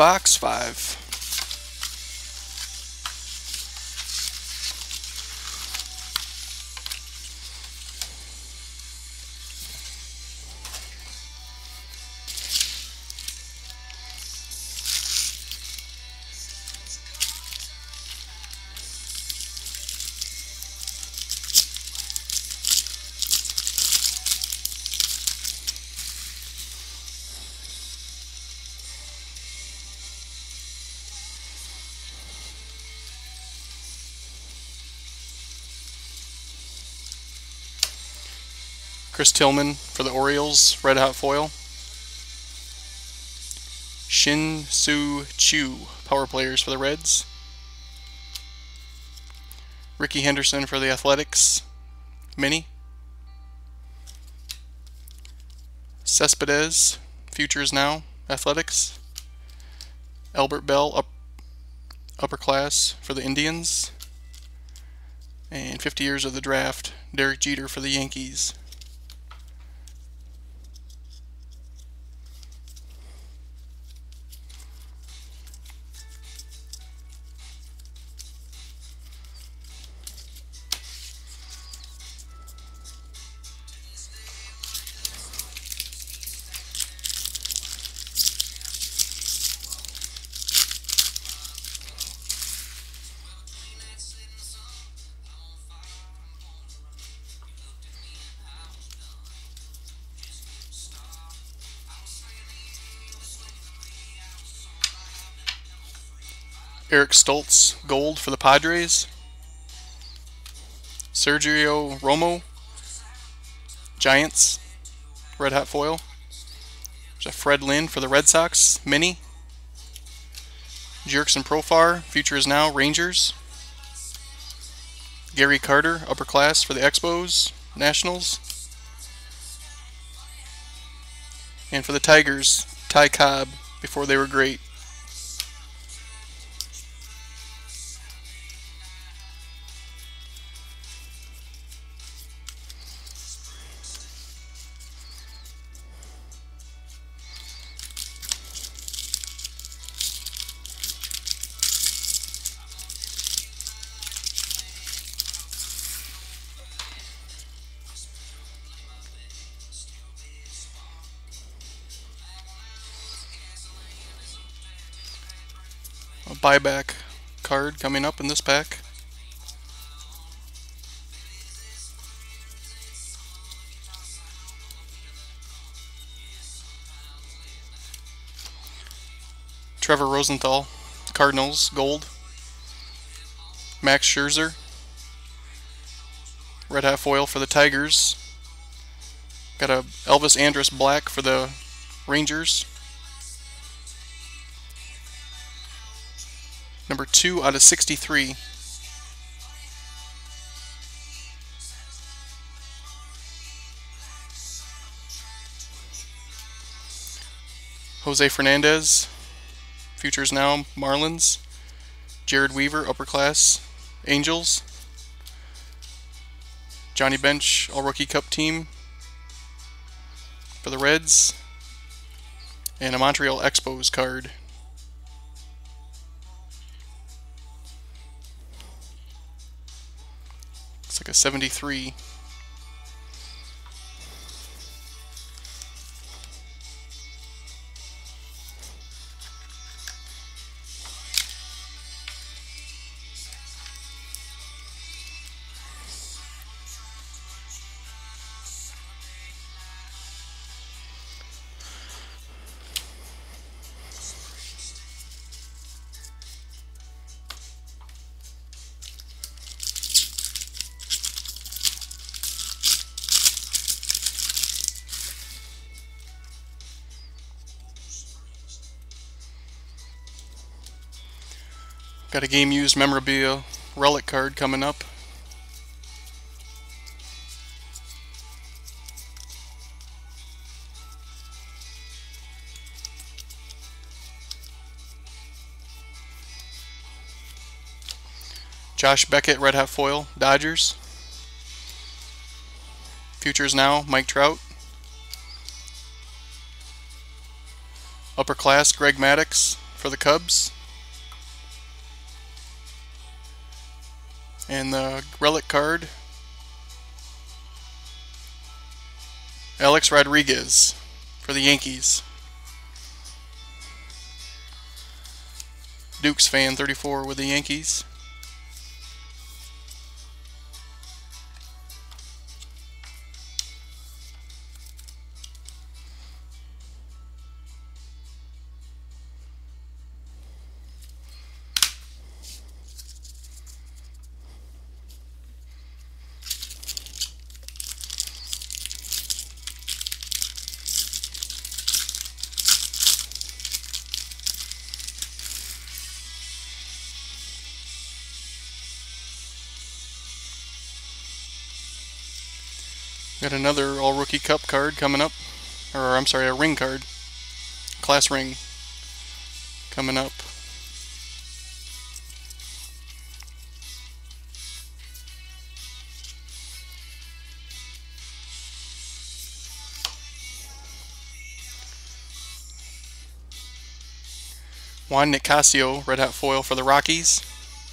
box 5. Chris Tillman for the Orioles, red hot foil. Shin-Soo Choo, power players for the Reds. Ricky Henderson for the Athletics, mini. Cespedes, Futures Now, Athletics. Albert Bell, upper class for the Indians. And 50 years of the draft, Derek Jeter for the Yankees. Eric Stoltz, gold for the Padres. Sergio Romo, Giants, red hot foil. There's a Fred Lynn for the Red Sox, mini. Jurickson Profar, Futures Now, Rangers. Gary Carter, upper class for the Expos, Nationals. And for the Tigers, Ty Cobb, before they were great. A buyback card coming up in this pack. Trevor Rosenthal, Cardinals, gold. Max Scherzer, red hat foil for the Tigers. Got a Elvis Andrus black for the Rangers. Number 2 out of 63. Jose Fernandez, Futures Now, Marlins. Jared Weaver, upper class, Angels. Johnny Bench, all-rookie cup team for the Reds. And a Montreal Expos card. Looks like a 73. Got a game used memorabilia relic card coming up. Josh Beckett, red hat foil, Dodgers. Futures Now, Mike Trout. Upper class, Greg Maddux for the Cubs. And the relic card, Alex Rodriguez for the Yankees. Dukes fan 34 with the Yankees. Got another All-Rookie Cup card coming up. Or, I'm sorry, a ring card. Class ring coming up. Juan Nicasio, red hot foil for the Rockies.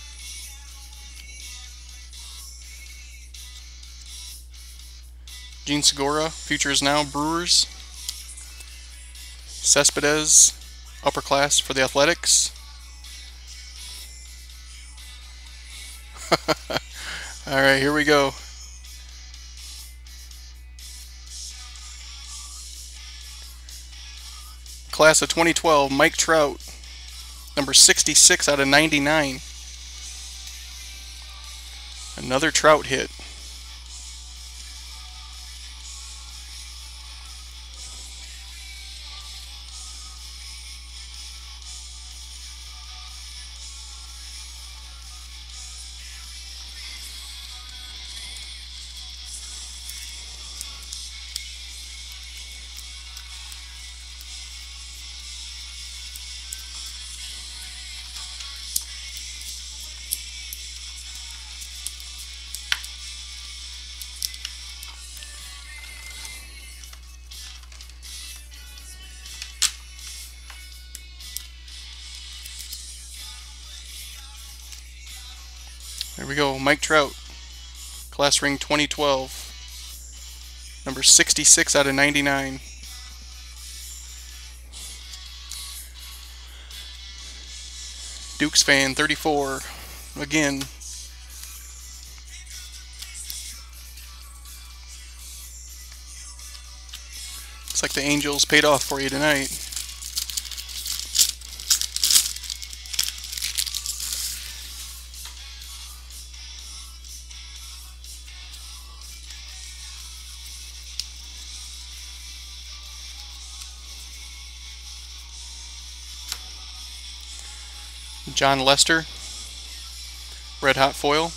Gene Segura, Futures Now, Brewers. Cespedes, upper class for the Athletics. Alright, here we go. Class of 2012, Mike Trout, number 66 out of 99. Another Trout hit. There we go, Mike Trout, class ring 2012, number 66 out of 99. Dukes fan 34, again. Looks like the Angels paid off for you tonight. John Lester, red hot foil.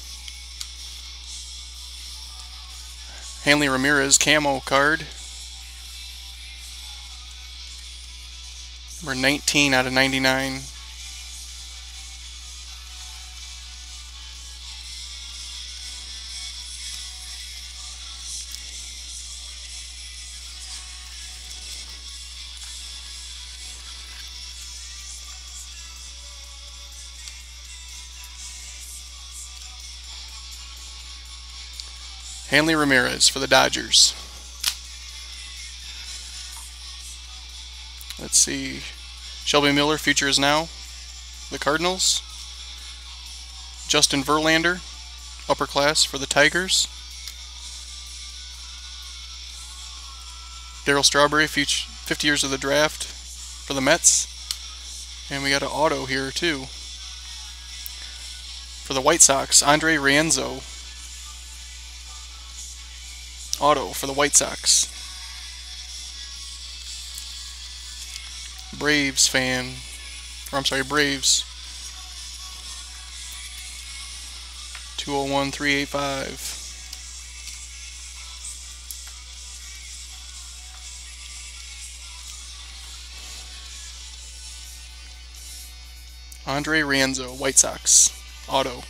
Hanley Ramirez camo card, number 19 out of 99. Hanley Ramirez for the Dodgers. Let's see. Shelby Miller, Futures Now, the Cardinals. Justin Verlander, upper class for the Tigers. Darryl Strawberry, 50 years of the draft for the Mets. And we got an auto here too. For the White Sox, Andre Rienzo. Auto for the White Sox. Braves fan, or I'm sorry, Braves. 201-385. Andre Rienzo, White Sox, auto.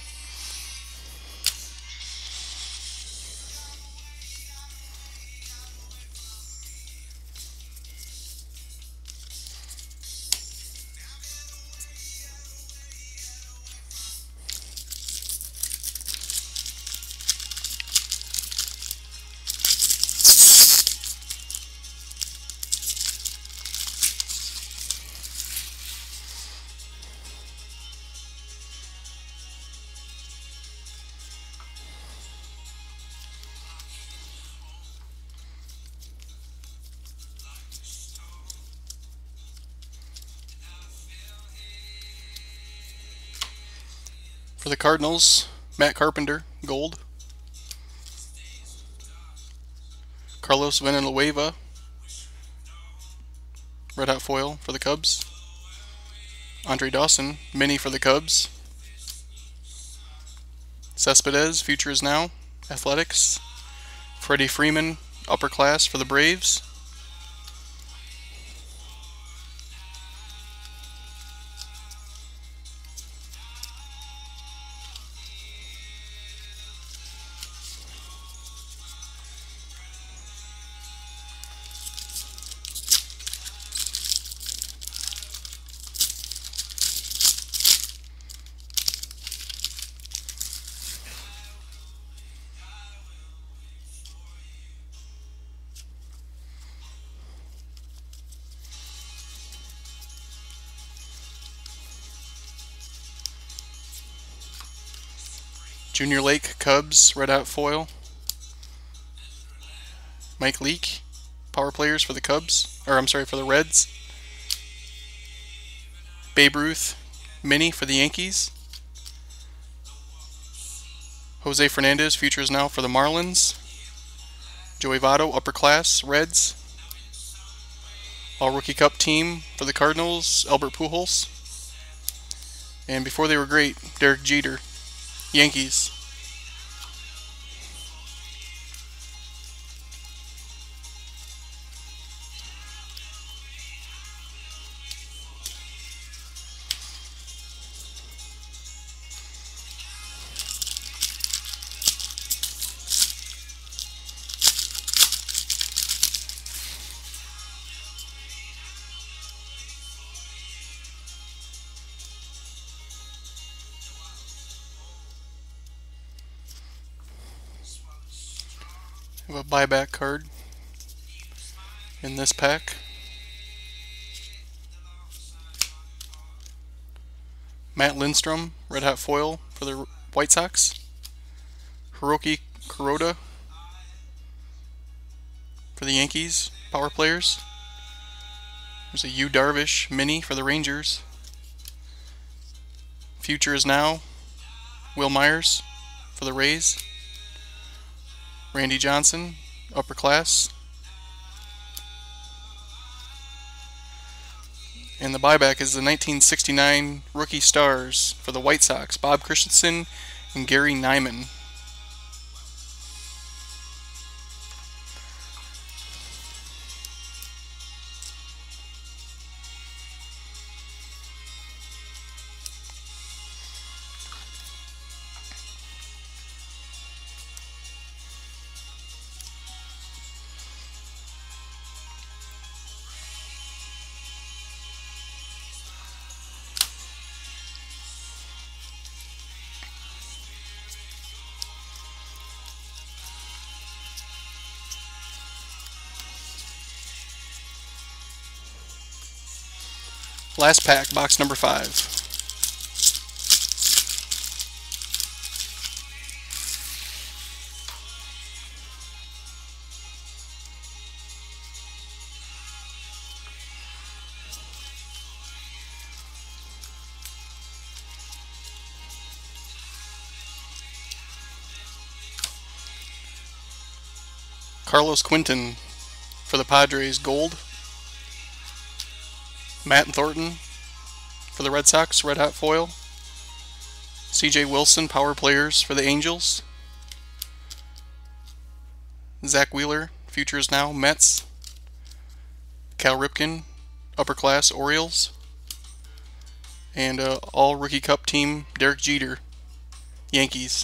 For the Cardinals, Matt Carpenter, gold. Carlos Villanueva, red hot foil for the Cubs. Andre Dawson, mini for the Cubs. Cespedes, future is now, Athletics. Freddie Freeman, upper class for the Braves. Junior Lake, Cubs, red hot foil. Mike Leake, power players for the Cubs, or I'm sorry, for the Reds. Babe Ruth, mini for the Yankees. Jose Fernandez, future is now for the Marlins. Joey Votto, upper class, Reds. All Rookie Cup team for the Cardinals, Albert Pujols. And before they were great, Derek Jeter, Yankees. We have a buyback card in this pack. Matt Lindstrom, red hot foil for the White Sox. Hiroki Kuroda for the Yankees, power players. There's a Yu Darvish mini for the Rangers. Future is now, Will Myers for the Rays. Randy Johnson, upper class. And the buyback is the 1969 Rookie Stars for the White Sox, Bob Christensen and Gary Nyman. Last pack, box number 5. Carlos Quinton for the Padres, gold. Matt Thornton for the Red Sox, red hot foil. CJ Wilson, power players for the Angels. Zach Wheeler, future is now, Mets. Cal Ripken, upper class, Orioles. And all Rookie Cup team, Derek Jeter, Yankees.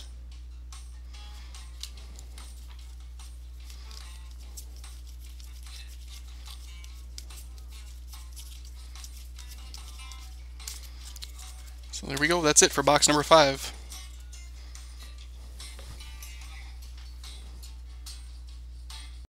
So there we go. That's it for box number 5.